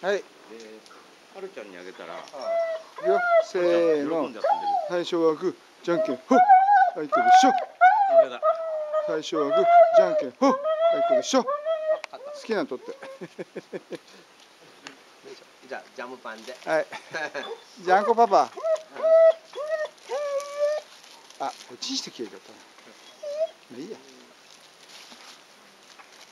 はい。 で、はるちゃんにあげたら。 いくよ、せーの。最初はグー、じゃんけん、ほっ。はい、これでしょ。最初はグー、じゃんけん、ほっ。はい、これでしょ。好きなの取って。 じゃあ、ジャムパンで。 はい。じゃんこパパ。あ、こっちにしてきゃよかったな。まあいいや。